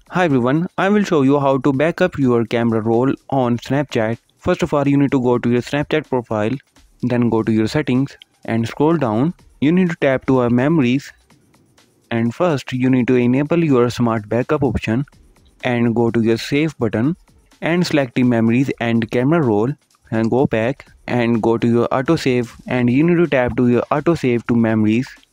Hi everyone, I will show you how to back up your camera roll on Snapchat. First of all, you need to go to your Snapchat profile, then go to your settings and scroll down. You need to tap to our memories, and first you need to enable your smart backup option and go to your save button and select the memories and camera roll and go back and go to your autosave, and you need to tap to your autosave to memories